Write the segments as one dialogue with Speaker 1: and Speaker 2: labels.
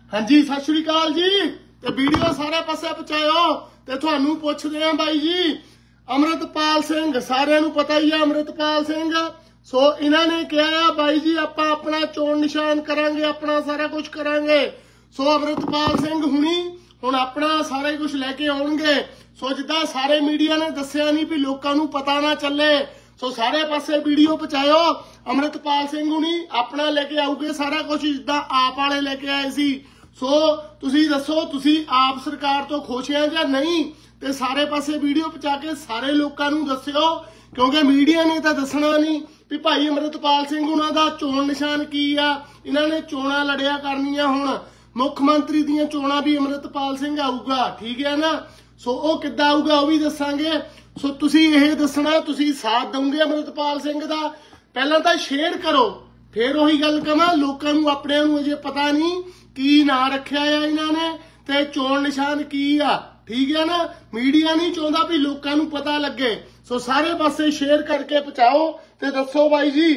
Speaker 1: हाँ जी सत श्री अकाल जी। ते वीडियो सारे पासे पहुंचाओ ते तुहानू पुछदे आ बाई जी अमृतपाल सिंह सारिआं नू पता ही है अमृतपाल सिंह। सो इन्होंने कहा बाई जी आपां अपना चोण निशान करांगे अपना सारा कुछ करांगे। सो अमृतपाल सिंह हुणी हुण अपना सारा कुछ लैके आउणगे। सो जिद्दां सारे मीडिया ने दस्सिआ नहीं भी लोकां नू पता ना चले। सो सारे पासे वीडियो पहुंचाओ अमृतपाल सिंह हुणी अपना लेके आऊगे सारा कुछ जिद्दां आप वाले लेके आए सी। सो तुसी दसो तुसी आप सरकार तो खुश हैं जां नहीं ते सारे पासे वीडियो पहुंचा के सारे लोकां नू दस्सिओ क्योंकि मीडिया ने तो दसना नहीं भी भाई अमृतपाल सिंह उन्हां दा चोण निशान की आ। इन्हां ने चोणां लड़िया करनियां हुण मुख मंत्री दीयां चोणां भी अमृतपाल सिंह आऊगा ठीक है ना। सो वो किद्दां आऊगा वो भी दसांगे। सो तुसी यह दसना तुसी साथ दोगे अमृतपाल सिंह दा पहलां तां शेयर करो फिर वही गल कहां लोकां नूं अपणिआं नूं अजे पता नहीं की ना रखिआ आ इन्हां ने ते चोण निशान की आ ठीक है ना। मीडिया नहीं चाहता भी लोकां नूं पता लगे। सो सारे पासे शेयर करके पहुंचाओ ते दसो भाई जी।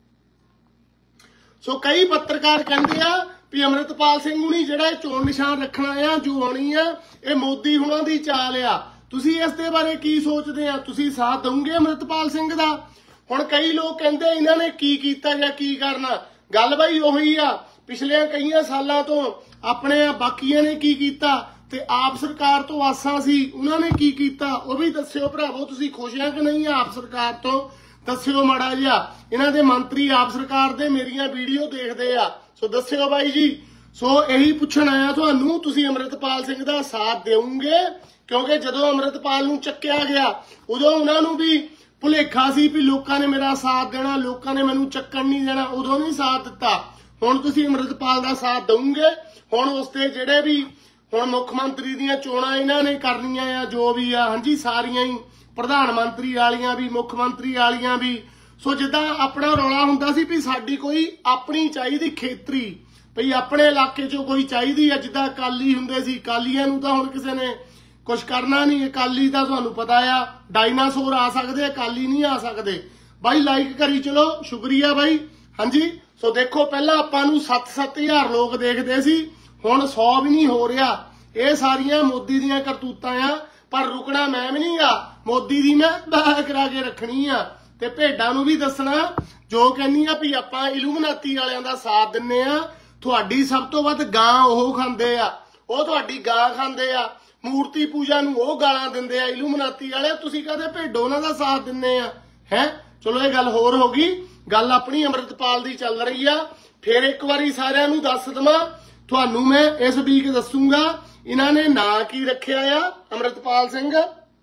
Speaker 1: सो कई पत्रकार कहते आ भी अमृतपाल सिंह हुणी जिहड़ा चोण निशान रखना आ जो आनी है ये मोदी हुणां दी चाल आ। तुसी इस दे बारे की सोचदे आ तुसी साथ दोगे अमृतपाल सिंह दा। हुण कई लोग कहते इन्हां ने की कीता जां की करना गल भाई उही आ पिछले कई सालों तो अपने बाकियां ने की कीता ते आप सरकार तो आसां सी उन्होंने की कीता वो भी दस्सिओ भरावो तुसी खुश हैं कि नहीं आप सरकार तो दस्सिओ माड़ा जिहा। इन्हां दे मंत्री आप सरकार दे मेरियां वीडियो देखदे आ सो दस्सिओ बाई जी। सो यही पुछण आया तुहानू तुसी अमृतपाल सिंह दा साथ देओगे क्योंकि जदों अमृतपाल नूं चक्किया गया उदों उन्हां नूं भी भुलेखा सी भी लोकां ने मेरा साथ देना लोकां ने मैनूं चक्कण नहीं देना उदों नहीं साथ दिता। हुण तुसी अमृतपाल दा साथ दोगे हुण उसते जिहड़े भी हुण मुख मंत्री दीयां चोणां इन्हां ने करनियां आ जो भी आ हाँ जी सारियां ही प्रधान मंत्री वालियां भी मुख मंत्री वालियां भी। सो जिद्दां अपना रौला हुंदा सी भी साडी कोई अपनी चाहीदी खेतरी भई अपने इलाके चों कोई चाहीदी आ जिद्दां अकाली हुंदे सी अकालीआं नूं तां हुण किसे ने कुछ करना नहीं। अकाली तां तुहानूं पता आ डायनासोर आ सकदे अकाली नहीं आ सकदे। बाई लाइक करी चलो शुक्रिया बाई हाँ जी। सो देखो पहला आपां नूं 7-7 लोग देखदे सी हुण 100 भी नहीं हो रहा। ये सारियां मोदी दीयां करतूतां आ पर रुकना मैं भी नहीं गा मोदी दी मैं बाह करा के रखनी आ ते भेडां नूं भी दसना जो कहनी आ भी आपां इलूमिनाती वालियां दा साथ दिन्ने आ। तुहाडी सब तो वध गां ओह खांदे आ ओह तुहाडी गां खांदे आ मूर्ति पूजा नूं ओह गालां दिंदे आ इलूमिनाती वाले तुसीं कहदे भेडो उन्हां दा साथ दिन्ने आ है। चलो ये गल होर हो गई गल अपनी अमृतपाल दी चल रही आ। फिर एक बारी सारिआं नूं दस दवां तुहानू मैं इस वीक दसूंगा इन्हां ने ना की रखिआ आ अमृतपाल सिंह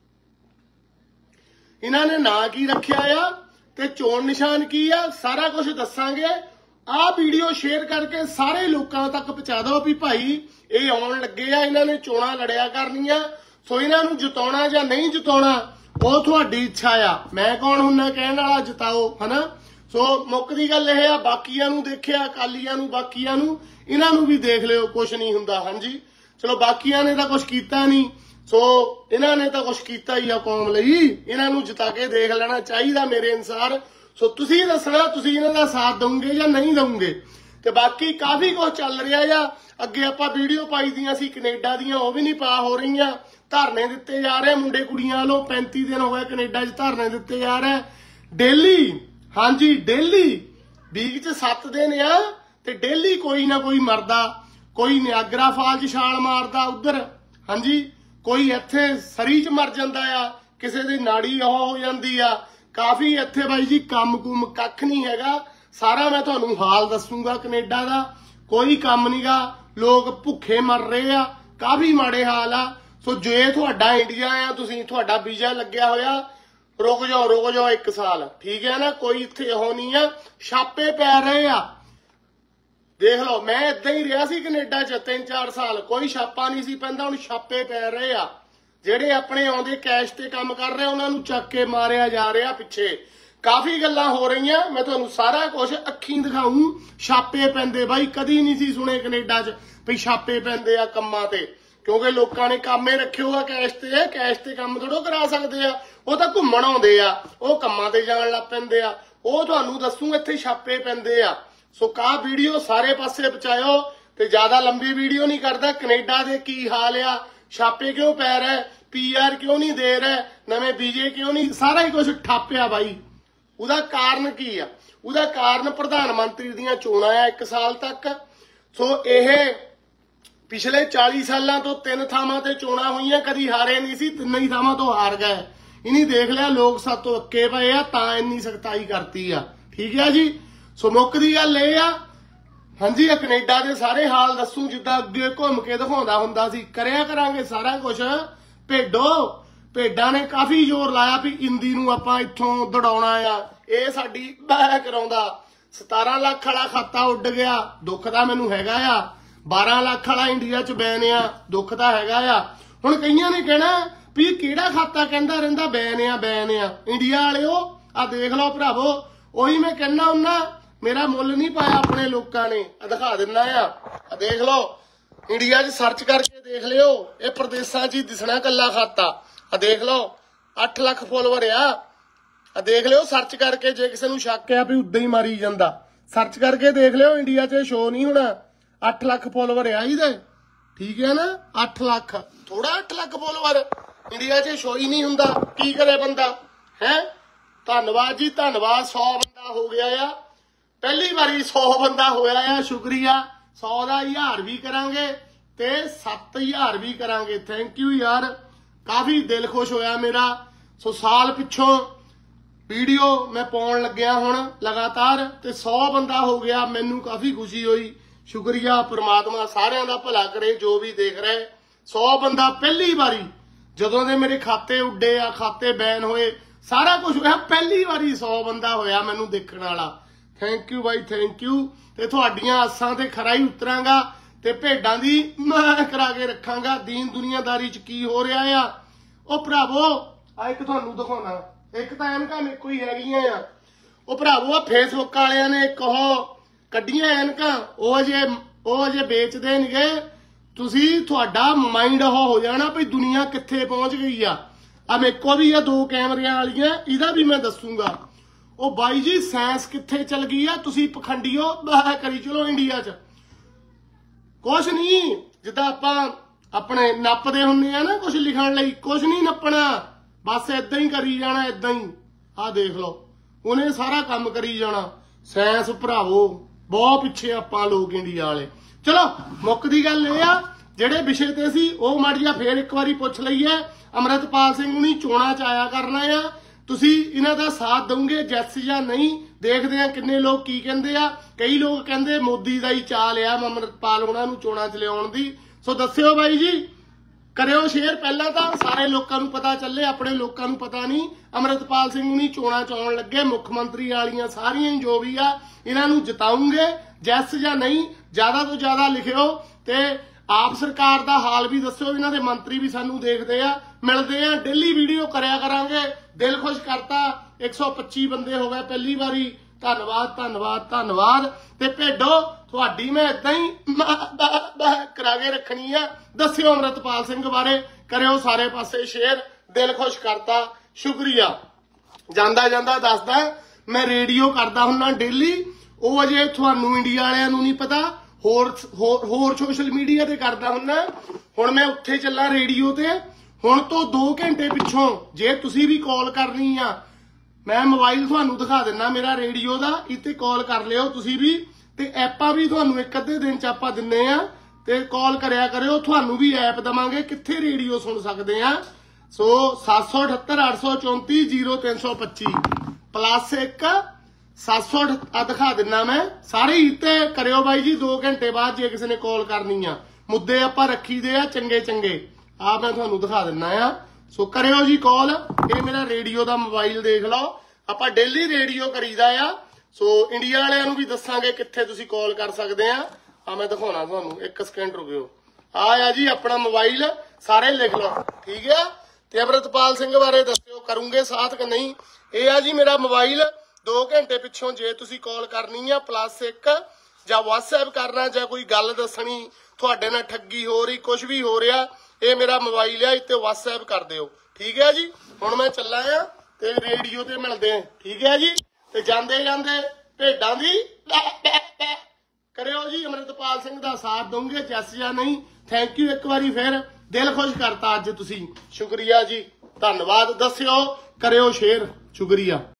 Speaker 1: इन्हां ने ना की रखिआ आ ते चोण निशान की आ सारा कुछ दसांगे। आ वीडियो शेयर करके सारे लोकां तक पहुंचा दो भी भाई ये आउण लगे आ इन्हां ने चोणां लड़िया करनियां। सो इन्हां नूं जिताउणा जां नहीं जिताउणा वो तुहाडी इच्छा आ मैं कौन हुन्ना कहण वाला जिताओ है ना। सो मुक दी गल यह आ बाकियां नूं देखिआ अकालीआं नूं बाकियां नूं इन्हां नूं भी देख लिओ कुछ नहीं हुंदा हाँ जी। चलो बाकियां ने तां कुछ कीता नहीं सो इन्हां ने तां कुछ कीता ही आ कौम लई इन्हां नूं जिता के देख लेना चाहिदा मेरे अनुसार। सो तुसीं दसना तुसीं इन्हां दा साथ दोगे जां नहीं दोगे ते बाकी काफ़ी कुछ चल रहा आ। अगे आपां वीडियो पाई दियां सी कनेडा दियां वो भी नहीं पा हो रही धरने दिते जा रहे मुंडे कुड़ियां वालों 35 दिन हो गए कनेडा च धरने दिते जा रहे डेली हाँ जी डेली वीक च 7 दिन आ ते डेली कोई ना कोई मरदा कोई नियागरा फॉल च छाल मारदा उधर हाँ जी कोई इत्थे सरी च मर जांदा आ किसे दी नाड़ी ओह हो जांदी आ काफ़ी इत्थे बाई जी काम कुम कख नहीं हैगा। सारा मैं तुहानूं हाल दसूंगा कनेडा दा कोई काम नहीं गा लोग भुखे मर रहे आ काफ़ी माड़े हाल आ। सो जे तुहाडा इंडिया आ तुसीं तुहाडा वीज़ा लग्या होया रुक जाओ 1 साल ठीक है ना कोई इत्थे ओह नहीं आ छापे पै रहे आ। देख लो मैं इदां ही रहा सी कनेडा च 3-4 साल कोई छापा नहीं सी पैंदा हुण छापे पै रहे आ ਜਿਹੜੇ अपने आउंदे कैश ते काम कर रहे उन्हां नूं चक के मारिया जा रहा पिछे काफ़ी गल्लां हो रही मैं तुहानूं सारा कुछ अखीं दिखाऊं। छापे पैंदे बाई कदी नहीं सी सुने कनेडा च भी छापे पैंदे आ कम्मां ते क्योंकि लोकां ने काम ही रखे हुआ कैश ते काम थोड़ो करा सकदे आ वो तां घुम्मण आउंदे आ वो कम्मां ते जाण लग पैंदे आ वो तुहानूं दसूं इत्थे छापे पैंदे आ। सो का वीडियो सारे पासे पहुंचाओ ਤੇ ਜ਼ਿਆਦਾ ਲੰਬੀ ਵੀਡੀਓ ਨਹੀਂ ਕਰਦਾ। ਕੈਨੇਡਾ ਦੇ ਕੀ ਹਾਲ ਆ, ਛਾਪੇ ਕਿਉਂ ਪੈ ਰਿਹਾ, PR ਕਿਉਂ ਨਹੀਂ ਦੇ ਰਿਹਾ, ਨਵੇਂ ਵੀਜ਼ੇ ਕਿਉਂ ਨਹੀਂ, ਸਾਰਾ ਹੀ ਕੁਝ ਠਾਪਿਆ ਬਾਈ। ਉਹਦਾ ਕਾਰਨ ਕੀ ਆ? ਉਹਦਾ ਕਾਰਨ ਪ੍ਰਧਾਨ ਮੰਤਰੀ ਦੀਆਂ ਚੋਣਾਂ ਆ 1 ਸਾਲ ਤੱਕ। ਸੋ ਇਹ ਪਿਛਲੇ 40 ਸਾਲਾਂ ਤੋਂ 3 ਥਾਵਾਂ ਤੇ ਚੋਣਾਂ ਹੋਈਆਂ, ਕਦੀ ਹਾਰੇ ਨਹੀਂ ਸੀ, 3 ਹੀ ਥਾਵਾਂ ਤੋਂ ਹਾਰ ਗਏ। ਇਹਨੀ ਦੇਖ ਲਿਆ ਲੋਕ ਸਾਤੋਂ ਅੱਕੇ ਪਏ ਆ, ਤਾਂ ਇੰਨੀ ਸਖਤਾਈ ਕਰਤੀ ਆ। ਠੀਕ ਆ ਜੀ। ਸੋ ਮੁੱਕ ਦੀ ਗੱਲ ਇਹ ਆ, ਹਾਂਜੀ ਆ ਕੈਨੇਡਾ ਦੇ ਸਾਰੇ ਹਾਲ ਦੱਸੂ ਜਿੱਦਾਂ ਅੱਗੇ ਘੁੰਮ ਕੇ ਦਿਖਾਉਂਦਾ ਹੁੰਦਾ ਸੀ, ਕਰਿਆ ਕਰਾਂਗੇ ਸਾਰਾ ਕੁਝ। ਭੇਡਾਂ ਨੇ ਕਾਫੀ ਜ਼ੋਰ ਲਾਇਆ ਵੀ ਇੰਦੀ ਨੂੰ ਆਪਾਂ ਇੱਥੋਂ ਦੜਾਉਣਾ ਆ, ਇਹ ਸਾਡੀ ਬਹਿ ਕਰਾਉਂਦਾ। 17 ਲੱਖ ਵਾਲਾ ਖਾਤਾ ਉੱਡ ਗਿਆ, ਦੁੱਖ ਤਾਂ ਮੈਨੂੰ ਹੈਗਾ ਆ। 12 ਲੱਖ ਵਾਲਾ ਇੰਡੀਆ 'ਚ ਬੈਨ ਆ, ਦੁੱਖ ਤਾਂ ਹੈਗਾ ਆ। ਹੁਣ ਕਈਆਂ ਨੇ ਕਹਿਣਾ ਵੀ ਕਿਹੜਾ ਖਾਤਾ ਕਹਿੰਦਾ ਰਹਿੰਦਾ ਬੈਨ ਆ। ਇੰਡੀਆ ਵਾਲਿਓ ਆ ਦੇਖ ਲਓ ਭਰਾਵੋ, ਉਹੀ ਮੈਂ ਕਹਿਣਾ ਹੁੰਨਾ, ਮੇਰਾ ਮੁੱਲ ਨਹੀਂ ਪਾਇਆ ਆਪਣੇ ਲੋਕਾਂ ਨੇ। ਦਿਖਾ ਦਿੰਦਾ ਆ ਦੇਖ ਲਓ, ਇੰਡੀਆ 'ਚ ਸਰਚ ਕਰਕੇ ਦੇਖ ਲਿਓ, ਇਹ ਪ੍ਰਦੇਸ਼ਾਂ 'ਚ ਹੀ ਦਿਸਣਾ ਕੱਲਾ ਖਾਤਾ। ਆ ਦੇਖ ਲਓ 8 ਲੱਖ ਫੋਲੋਵਰ ਆ ਦੇਖ ਲਿਓ ਸਰਚ ਕਰਕੇ। ਜੇ ਕਿਸੇ ਨੂੰ ਸ਼ੱਕ ਆ ਵੀ ਉਦਾਂ ਹੀ ਮਾਰੀ ਜਾਂਦਾ, ਸਰਚ ਕਰਕੇ ਦੇਖ ਲਿਓ, ਇੰਡੀਆ 'ਚ ਸ਼ੋ ਨਹੀਂ ਹੋਣਾ। 8 ਲੱਖ ਫੋਲੋਵਰ ਆ ਇਹਦੇ, ਠੀਕ ਹੈ ਨਾ। 8 ਲੱਖ ਥੋੜਾ, 8 ਲੱਖ ਫੋਲੋਵਰ ਇੰਡੀਆ 'ਚ ਸ਼ੋ ਹੀ ਨਹੀਂ ਹੁੰਦਾ। ਕੀ ਕਰੇ ਬੰਦਾ ਹੈ। ਧੰਨਵਾਦ ਜੀ, ਧੰਨਵਾਦ। 100 ਬੰਦਾ ਹੋ ਗਿਆ ਆ, ਪਹਿਲੀ ਵਾਰੀ 100 ਬੰਦਾ ਹੋਇਆ ਆ, ਸ਼ੁਕਰੀਆ। 100 ਦਾ 1000 ਵੀ ਕਰਾਂਗੇ ਤੇ 7000 ਵੀ ਕਰਾਂਗੇ। ਥੈਂਕ ਯੂ ਯਾਰ, ਕਾਫੀ ਦਿਲ ਖੁਸ਼ ਹੋਇਆ ਮੇਰਾ। ਸੋ ਸਾਲ ਪਿੱਛੋਂ ਵੀਡੀਓ ਮੈਂ ਪਾਉਣ ਲੱਗਿਆ ਹੁਣ ਲਗਾਤਾਰ, ਤੇ 100 ਬੰਦਾ ਹੋ ਗਿਆ, ਮੈਨੂੰ ਕਾਫੀ ਖੁਸ਼ੀ ਹੋਈ। ਸ਼ੁਕਰੀਆ, ਪ੍ਰਮਾਤਮਾ ਸਾਰਿਆਂ ਦਾ ਭਲਾ ਕਰੇ ਜੋ ਵੀ ਦੇਖ ਰਹੇ। 100 ਬੰਦਾ ਪਹਿਲੀ ਵਾਰੀ, ਜਦੋਂ ਦੇ ਮੇਰੇ ਖਾਤੇ ਉੱਡੇ ਆ, ਖਾਤੇ ਬੈਨ ਹੋਏ, ਸਾਰਾ ਕੁਝ ਹੋਇਆ, ਪਹਿਲੀ ਵਾਰੀ 100 ਬੰਦਾ ਹੋਇਆ ਮੈਨੂੰ ਦੇਖਣ ਵਾਲਾ। ਥੈਂਕ ਯੂ ਬਾਈ, ਥੈਂਕ ਯੂ। ਤੇ ਤੁਹਾਡੀਆਂ ਆਸਾਂ ਤੇ ਖਰਾ ਹੀ ਉਤਰਾਂਗਾ, ਤੇ ਭੇਡਾਂ ਦੀ ਮੈਂ ਕਰਾ ਕੇ ਰੱਖਾਂਗਾ ਦੀਨ ਦੁਨੀਆਦਾਰੀ 'ਚ ਕੀ ਹੋ ਰਿਹਾ ਆ। ਉਹ ਭਰਾਵੋ ਆ ਇੱਕ ਤੁਹਾਨੂੰ ਦਿਖਾਉਣਾ, ਇੱਕ ਤਾਂ ਐਨਕਾਂ ਮੇਰੇ ਕੋਈ ਹੈਗੀਆਂ ਆ। ਉਹ ਭਰਾਵੋ ਆ ਫੇਸਬੁੱਕ ਵਾਲਿਆਂ ਨੇ ਇੱਕ ਉਹ ਕੱਢੀਆਂ ਐਨਕਾਂ, ਉਹ ਅਜੇ ਵੇਚਦੇ ਨੇਗੇ। ਤੁਸੀਂ ਤੁਹਾਡਾ ਮਾਈਂਡ ਉਹ ਹੋ ਜਾਣਾ ਵੀ ਦੁਨੀਆ ਕਿੱਥੇ ਪਹੁੰਚ ਗਈ ਆ। ਮੇਰੇ ਕੋਲ ਵੀ ਆ 2 ਕੈਮਰਿਆਂ ਵਾਲੀਆਂ, ਇਹਦਾ ਵੀ ਮੈਂ ਦੱਸੂਗਾ। ਉਹ ਬਾਈ ਜੀ ਸਾਇੰਸ ਕਿੱਥੇ ਚਲ ਗਈ ਆ, ਤੁਸੀਂ ਪਖੰਡੀਓ ਬਾਹਰ ਕਰੀ ਚਲੋ। ਇੰਡੀਆ 'ਚ ਕੁਛ ਨਹੀਂ, ਜਿੱਦਾਂ ਆਪਾਂ ਆਪਣੇ ਨੱਪਦੇ ਹੁੰਦੇ ਆ ਨਾ ਕੁਛ ਲਿਖਣ ਲਈ, ਕੁਛ ਨਹੀਂ ਨੱਪਣਾ, ਬਸ ਏਦਾਂ ਹੀ ਕਰੀ ਜਾਣਾ, ਏਦਾਂ ਹੀ। ਆਹ ਦੇਖ ਲਓ, ਉਹਨੇ ਸਾਰਾ ਕੰਮ ਕਰੀ ਜਾਣਾ। ਸਾਇੰਸ ਭਰਾਵੋ ਬਹੁਤ ਪਿੱਛੇ ਆਪਾਂ ਲੋਕ ਇੰਡੀਆ ਵਾਲੇ। ਚਲੋ ਮੁੱਕ ਦੀ ਗੱਲ ਇਹ ਆ, ਜਿਹੜੇ ਵਿਸ਼ੇ ਤੇ ਸੀ ਉਹ ਮਾੜੀ ਜਿਹਾ ਫੇਰ ਇੱਕ ਵਾਰੀ ਪੁੱਛ ਲਈਏ। ਅਮਰਿਤਪਾਲ ਸਿੰਘ ਹੁਣੀ ਚੋਣਾਂ 'ਚ ਆਇਆ ਕਰਨਾ ਆ, ਤੁਸੀਂ ਇਹਨਾਂ ਦਾ ਸਾਥ ਦਊਂਗੇ ਜੈਸ ਜਾਂ ਨਹੀਂ, ਦੇਖਦੇ ਆ ਕਿੰਨੇ ਲੋਕ ਕੀ ਕਹਿੰਦੇ ਆ। ਕਈ ਲੋਕ ਕਹਿੰਦੇ ਮੋਦੀ ਦਾ ਹੀ ਚਾਲ ਆ ਅਮਰਿਤਪਾਲ ਉਹਨਾਂ ਨੂੰ ਚੋਣਾਂ 'ਚ ਲਿਆਉਣ ਦੀ। ਸੋ ਦੱਸਿਓ ਬਾਈ ਜੀ, ਕਰਿਓ ਸ਼ੇਅਰ। ਪਹਿਲਾਂ ਤਾਂ ਸਾਰੇ ਲੋਕਾਂ ਨੂੰ ਪਤਾ ਚੱਲੇ, ਆਪਣੇ ਲੋਕਾਂ ਨੂੰ ਪਤਾ ਨਹੀਂ। ਅਮਰਿਤਪਾਲ ਸਿੰਘ ਹੁਣੀ ਚੋਣਾਂ 'ਚ ਆਉਣ ਲੱਗੇ, ਮੁੱਖ ਮੰਤਰੀ ਵਾਲੀਆਂ ਸਾਰੀਆਂ ਜੋ ਵੀ ਆ, ਇਹਨਾਂ ਨੂੰ ਜਿਤਾਉਂਗੇ ਜੈਸ ਜਾਂ ਨਹੀਂ। ਜ਼ਿਆਦਾ ਤੋਂ ਜ਼ਿਆਦਾ ਲਿਖਿਓ, ਤੇ ਆਪ ਸਰਕਾਰ ਦਾ ਹਾਲ ਵੀ ਦੱਸਿਓ। ਇਹਨਾਂ ਦੇ ਮੰਤਰੀ ਵੀ ਸਾਨੂੰ ਦੇਖਦੇ ਆ, ਮਿਲਦੇ ਆ, ਡੇਲੀ ਵੀਡੀਓ ਕਰਿਆ ਕਰਾਂਗੇ। ਦਿਲ ਖੁਸ਼ ਕਰਤਾ, 125 ਬੰਦੇ ਹੋ ਗਏ ਪਹਿਲੀ ਵਾਰੀ। ਧੰਨਵਾਦ, ਧੰਨਵਾਦ, ਧੰਨਵਾਦ। ਤੇ ਭੇਡੋ ਤੁਹਾਡੀ ਮੈਂ ਏਦਾਂ ਹੀ ਕਰਾ ਕੇ ਰੱਖਣੀ ਆ। ਦੱਸਿਓ ਅਮਰਿਤਪਾਲ ਸਿੰਘ ਬਾਰੇ, ਕਰਿਓ ਸਾਰੇ ਪਾਸੇ ਸ਼ੇਅਰ। ਦਿਲ ਖੁਸ਼ ਕਰਤਾ, ਸ਼ੁਕਰੀਆ। ਜਾਂਦਾ ਜਾਂਦਾ ਦੱਸਦਾ, ਮੈਂ ਰੇਡੀਓ ਕਰਦਾ ਹੁੰਦਾ ਡੇਲੀ, ਉਹ ਅਜੇ ਤੁਹਾਨੂੰ ਇੰਡੀਆ ਵਾਲਿਆਂ ਨੂੰ ਨਹੀਂ ਪਤਾ, ਹੋਰ ਸੋਸ਼ਲ ਮੀਡੀਆ ਤੇ ਕਰਦਾ ਹੁੰਦਾ। ਹੁਣ ਮੈਂ ਉੱਥੇ ਚੱਲਾਂ ਰੇਡੀਓ ਤੇ। ਹੁਣ ਤੋਂ 2 ਘੰਟੇ ਪਿੱਛੋਂ ਜੇ ਤੁਸੀਂ ਵੀ ਕਾਲ ਕਰਨੀ ਆ, ਮੈਂ ਮੋਬਾਈਲ ਤੁਹਾਨੂੰ ਦਿਖਾ ਦਿੰਦਾ ਮੇਰਾ ਰੇਡੀਓ ਦਾ, ਇੱਥੇ ਕਾਲ ਕਰ ਲਿਓ ਤੁਸੀਂ ਵੀ। ਤੇ ਐਪਾਂ ਵੀ ਤੁਹਾਨੂੰ 1 ਅੱਧੇ ਦਿਨ 'ਚ ਆਪਾਂ ਦਿੰਨੇ ਆ, ਤੇ ਕਾਲ ਕਰਿਆ ਕਰਿਓ। ਤੁਹਾਨੂੰ ਵੀ ਐਪ ਦਵਾਂਗੇ ਕਿੱਥੇ ਰੇਡੀਓ ਸੁਣ ਸਕਦੇ ਆ। ਸੋ 778 834 0325 +1 700 ਆ ਦਿਖਾ ਦਿੰਨਾ ਮੈਂ ਸਾਰੇ ਹੀ। ਤੇ ਕਰਿਓ ਬਾਈ ਜੀ 2 ਘੰਟੇ ਬਾਅਦ ਜੇ ਕਿਸੇ ਨੇ ਕਾਲ ਕਰਨੀ ਆ। ਮੁੱਦੇ ਆਪਾਂ ਰੱਖੀਦੇ ਆ ਚੰਗੇ ਚੰਗੇ, ਆ ਮੈਂ ਤੁਹਾਨੂੰ ਦਿਖਾ ਦਿੰਨਾ ਆ। ਸੋ ਕਰਿਓ ਜੀ ਕਾਲ। ਇਹ ਮੇਰਾ ਰੇਡੀਓ ਦਾ ਮੋਬਾਈਲ ਦੇਖ ਲਓ, ਆਪਾਂ ਡੇਲੀ ਰੇਡੀਓ ਕਰੀਦਾ ਆ। ਸੋ ਇੰਡੀਆ ਵਾਲਿਆਂ ਨੂੰ ਵੀ ਦੱਸਾਂਗੇ ਕਿੱਥੇ ਤੁਸੀਂ ਕਾਲ ਕਰ ਸਕਦੇ ਆ। ਆ ਮੈਂ ਦਿਖਾਉਣਾ ਤੁਹਾਨੂੰ, 1 ਸਕਿੰਟ ਰੁਕਿਓ। ਆ ਜੀ ਆਪਣਾ ਮੋਬਾਈਲ, ਸਾਰੇ ਲਿਖ ਲਓ, ਠੀਕ ਆ। ਤੇ ਅਮਰਿਤਪਾਲ ਸਿੰਘ ਬਾਰੇ ਦੱਸਿਓ ਕਰੂੰਗੇ ਸਾਥ ਕਿ ਨਹੀਂ। ਇਹ ਆ ਜੀ ਮੇਰਾ ਮੋਬਾਈਲ। 2 ਘੰਟੇ ਪਿੱਛੋਂ ਜੇ ਤੁਸੀਂ ਕਾਲ ਕਰਨੀ ਆ +1, ਜਾਂ WhatsApp ਕਰਨਾ, ਜਾਂ ਕੋਈ ਗੱਲ ਦੱਸਣੀ, ਤੁਹਾਡੇ ਨਾਲ ਠੱਗੀ ਹੋ ਰਹੀ, ਕੁਝ ਵੀ ਹੋ ਰਿਹਾ, ਇਹ ਮੇਰਾ ਮੋਬਾਈਲ ਆ, ਇੱਥੇ WhatsApp ਕਰ ਦਿਓ, ਠੀਕ ਹੈ ਜੀ। ਹੁਣ ਮੈਂ ਚੱਲਾ ਆ ਤੇ ਰੇਡੀਓ ਤੇ ਮਿਲਦੇ ਆ, ਠੀਕ ਹੈ ਜੀ। ਤੇ ਜਾਂਦੇ ਜਾਂਦੇ ਭੇਡਾਂ ਦੀ ਕਰਿਓ ਜੀ ਅਮਰਿਤਪਾਲ ਸਿੰਘ ਦਾ ਸਾਥ ਦੋਗੇ ਜੈਸ ਜਾਂ ਨਹੀਂ। ਥੈਂਕ ਯੂ ਇੱਕ ਵਾਰੀ ਫਿਰ, ਦਿਲ ਖੁਸ਼ ਕਰਤਾ ਅੱਜ ਤੁਸੀਂ। ਸ਼ੁਕਰੀਆ ਜੀ, ਧੰਨਵਾਦ। ਦੱਸਿਓ, ਕਰਿਓ ਸ਼ੇਅਰ। ਸ਼ੁਕਰੀਆ।